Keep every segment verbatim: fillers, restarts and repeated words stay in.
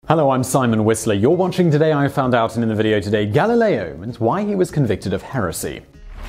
Hello, I'm Simon Whistler. You're watching Today I Found Out, and in the video today, Galileo and why he was convicted of heresy.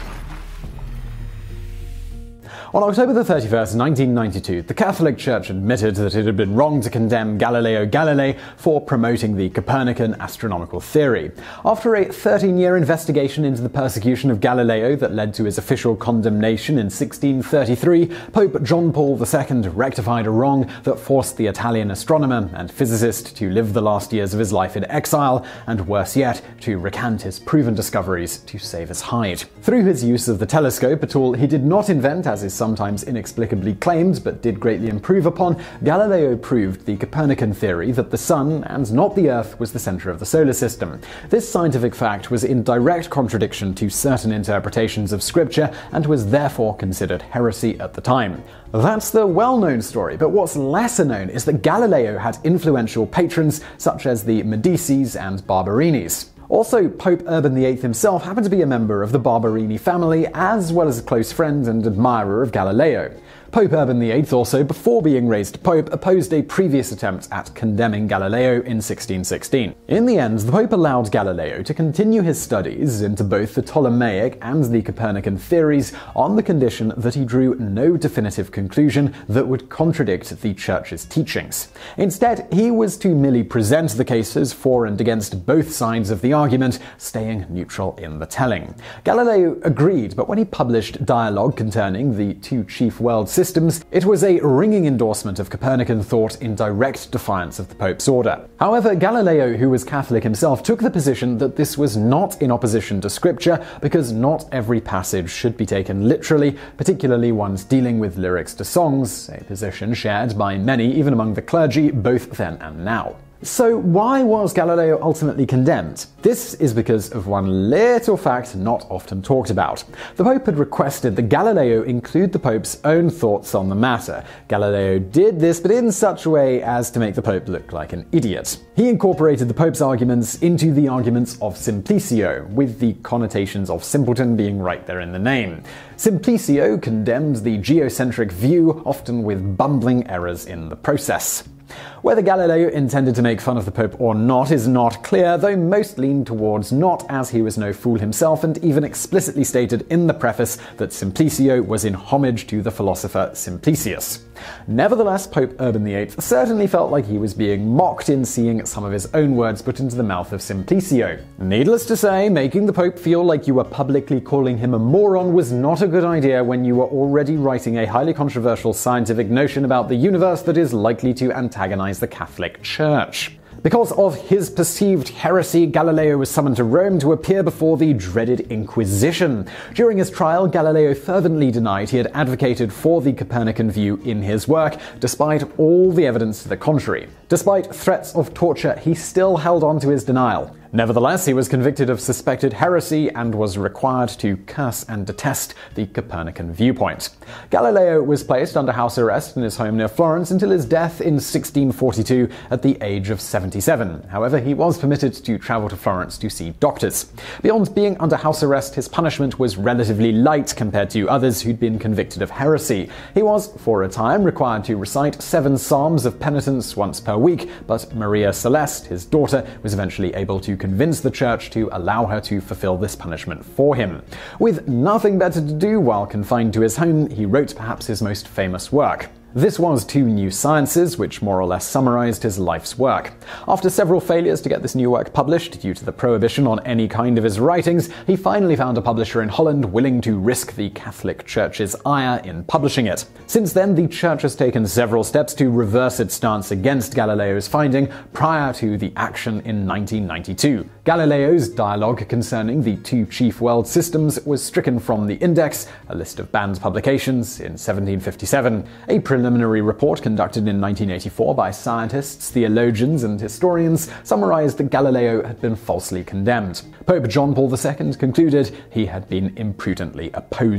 On October the thirty-first, nineteen ninety-two, the Catholic Church admitted that it had been wrong to condemn Galileo Galilei for promoting the Copernican astronomical theory. After a thirteen-year investigation into the persecution of Galileo that led to his official condemnation in sixteen thirty-three, Pope John Paul the Second rectified a wrong that forced the Italian astronomer and physicist to live the last years of his life in exile, and worse yet, to recant his proven discoveries to save his hide. Through his use of the telescope, a tool he did not invent as is sometimes inexplicably claimed but did greatly improve upon, Galileo proved the Copernican theory that the Sun, and not the Earth, was the center of the solar system. This scientific fact was in direct contradiction to certain interpretations of Scripture and was therefore considered heresy at the time. That's the well-known story, but what's lesser known is that Galileo had influential patrons such as the Medicis and Barbarinis. Also, Pope Urban the Eighth himself happened to be a member of the Barberini family, as well as a close friend and admirer of Galileo. Pope Urban the Eighth also, before being raised pope, opposed a previous attempt at condemning Galileo in sixteen sixteen. In the end, the Pope allowed Galileo to continue his studies into both the Ptolemaic and the Copernican theories on the condition that he drew no definitive conclusion that would contradict the Church's teachings. Instead, he was to merely present the cases for and against both sides of the argument, staying neutral in the telling. Galileo agreed, but when he published Dialogue concerning the two chief world systems, it was a ringing endorsement of Copernican thought in direct defiance of the Pope's order. However, Galileo, who was Catholic himself, took the position that this was not in opposition to Scripture, because not every passage should be taken literally, particularly ones dealing with lyrics to songs, a position shared by many, even among the clergy, both then and now. So why was Galileo ultimately condemned? This is because of one little fact not often talked about. The Pope had requested that Galileo include the Pope's own thoughts on the matter. Galileo did this, but in such a way as to make the Pope look like an idiot. He incorporated the Pope's arguments into the arguments of Simplicio, with the connotations of simpleton being right there in the name. Simplicio condemned the geocentric view, often with bumbling errors in the process. Whether Galileo intended to make fun of the Pope or not is not clear, though most lean towards not, as he was no fool himself and even explicitly stated in the preface that Simplicio was in homage to the philosopher Simplicius. Nevertheless, Pope Urban the Eighth certainly felt like he was being mocked in seeing some of his own words put into the mouth of Simplicio. Needless to say, making the Pope feel like you were publicly calling him a moron was not a good idea when you were already writing a highly controversial scientific notion about the universe that is likely to antagonize the Catholic Church. Because of his perceived heresy, Galileo was summoned to Rome to appear before the dreaded Inquisition. During his trial, Galileo fervently denied he had advocated for the Copernican view in his work, despite all the evidence to the contrary. Despite threats of torture, he still held on to his denial. Nevertheless, he was convicted of suspected heresy and was required to curse and detest the Copernican viewpoint. Galileo was placed under house arrest in his home near Florence until his death in sixteen forty-two at the age of seventy-seven. However, he was permitted to travel to Florence to see doctors. Beyond being under house arrest, his punishment was relatively light compared to others who'd been convicted of heresy. He was, for a time, required to recite seven psalms of penitence once per week, but Maria Celeste, his daughter, was eventually able to convince the Church to allow her to fulfill this punishment for him. With nothing better to do while confined to his home, he wrote perhaps his most famous work. This was Two New Sciences, which more or less summarized his life's work. After several failures to get this new work published due to the prohibition on any kind of his writings, he finally found a publisher in Holland willing to risk the Catholic Church's ire in publishing it. Since then, the Church has taken several steps to reverse its stance against Galileo's finding prior to the action in nineteen ninety-two. Galileo's dialogue concerning the two chief world systems was stricken from the index, a list of banned publications, in seventeen fifty-seven. A preliminary report conducted in nineteen eighty-four by scientists, theologians, and historians summarized that Galileo had been falsely condemned. Pope John Paul the Second concluded he had been imprudently opposed.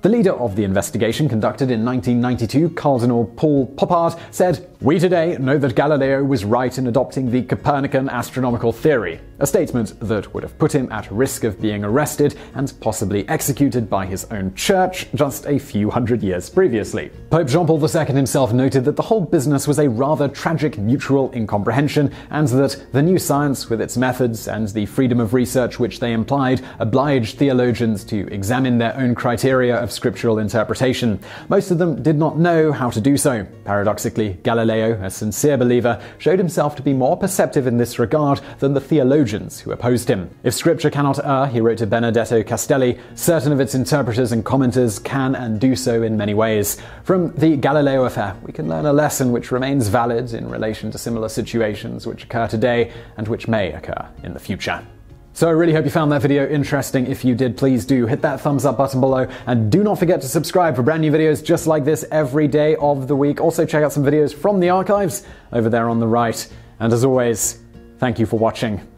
The leader of the investigation, conducted in nineteen ninety-two, Cardinal Paul Poppard, said, "We today know that Galileo was right in adopting the Copernican astronomical theory," a statement that would have put him at risk of being arrested and possibly executed by his own church just a few hundred years previously. Pope John Paul the Second himself noted that the whole business was a rather tragic mutual incomprehension, and that the new science, with its methods and the freedom of research which they implied, obliged theologians to examine their own criteria of scriptural interpretation. Most of them did not know how to do so. Paradoxically, Galileo, a sincere believer, showed himself to be more perceptive in this regard than the theologians who opposed him. "If scripture cannot err," he wrote to Benedetto Castelli, "certain of its interpreters and commenters can and do so in many ways." From the Galileo affair, we can learn a lesson which remains valid in relation to similar situations which occur today and which may occur in the future. So I really hope you found that video interesting. If you did, please do hit that thumbs up button below, and do not forget to subscribe for brand new videos just like this every day of the week. Also check out some videos from the archives over there on the right. And as always, thank you for watching.